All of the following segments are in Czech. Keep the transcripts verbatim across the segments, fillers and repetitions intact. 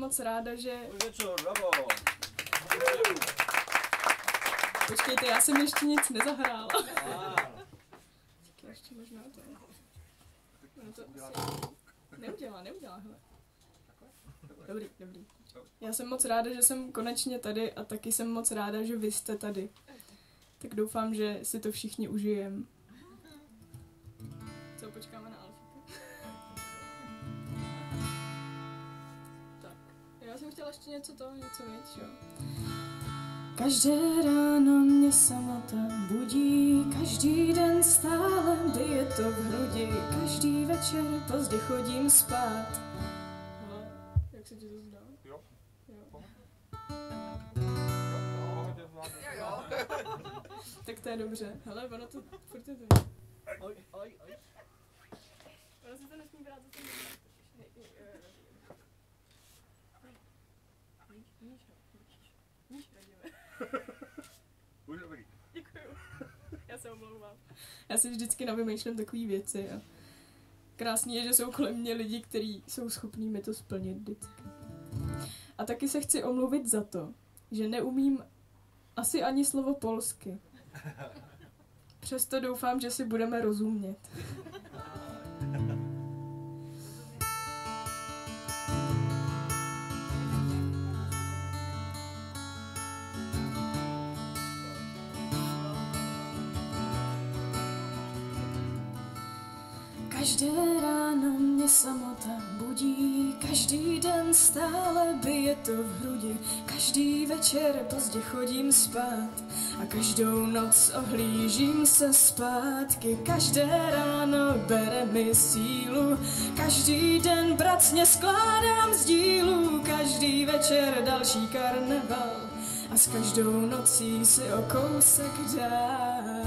moc ráda, že... Večer, bravo. Počkejte, já jsem ještě nic nezahrála. Ještě možná to... No to asi... Neudělá, neudělá, hele. Dobrý, dobrý. Já jsem moc ráda, že jsem konečně tady a taky jsem moc ráda, že vy jste tady. Tak doufám, že si to všichni užijem. Co, počkáme na Alfíka? Tak, já jsem chtěla ještě něco to, něco víc, jo. Každé ráno mě samota budí, každý den stále bije to v hrudi, každý večer pozdě chodím spát. Hele, jak se ti to zdá? Jo. Jo. Jo. Tak to je dobře. Hele, ono to furt je to. Oj, oj, oj. Ono se to nesmí brát za ten. Už dobrý. Děkuju. Já se omlouvám. Já si vždycky navymýšlím takové věci a krásný je, že jsou kolem mě lidi, kteří jsou schopní mi to splnit vždycky. A taky se chci omluvit za to, že neumím asi ani slovo polsky. Přesto doufám, že si budeme rozumět. Každé ráno mě samota budí, každý den stále bije to v hrudi, každý večer pozdě chodím spát a každou noc ohlížím se zpátky. Každé ráno bere mi sílu, každý den pracně skládám z dílu, každý večer další karneval a s každou nocí si o kousek dál.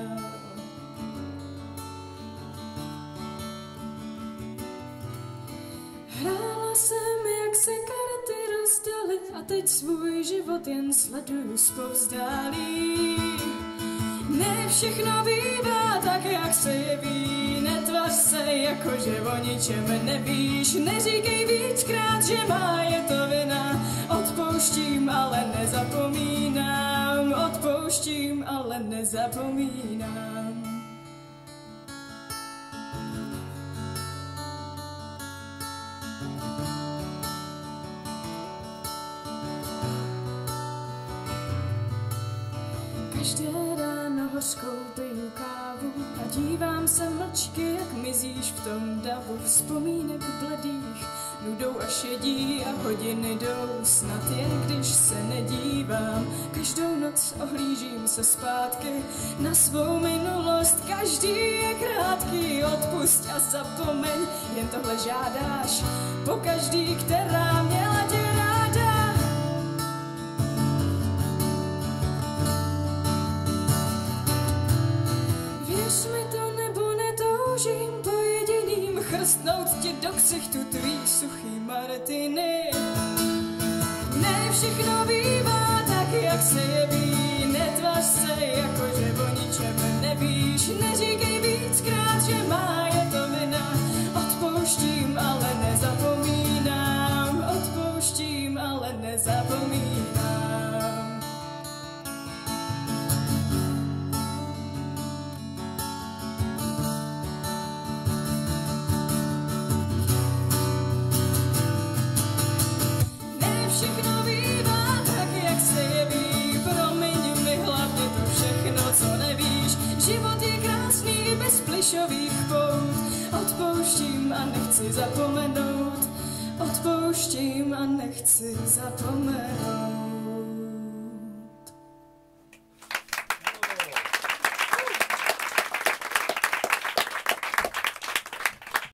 Hrála jsem, jak se karty rozdaly a teď svůj život jen sleduju zpovzdálí. Ne všechno bývá tak, jak se jeví, netvař se, jako že o ničem nevíš. Neříkej víckrát, že má je to vina, odpouštím, ale nezapomínám, odpouštím, ale nezapomínám. Každé ráno hořkou piju kávu a dívám se mlčky, jak mizíš v tom davu vzpomínek bledých. Nudou a šedí a hodiny jdou, snad jen když se nedívám. Každou noc ohlížím se zpátky na svou minulost, každý je krátký, odpusť a zapomeň, jen tohle žádáš po každý, která měla tě ráda. Věř mi to nebo netoužím po jediným chrstnout ti do ksichtu tvý suchý Martiny. Ne všechno bývá tak, jak se jeví, netvař se, jako že o ničem nevíš. Neříkej víckrát, že má je to vina, odpouštím, ale nezapomínám, odpouštím, ale nezapomínám. Všechno bývá tak, jak se jeví, promiň mi hlavně to všechno, co nevíš. Život je krásný bez plišových pout, odpouštím a nechci zapomenout, odpouštím a nechci zapomenout.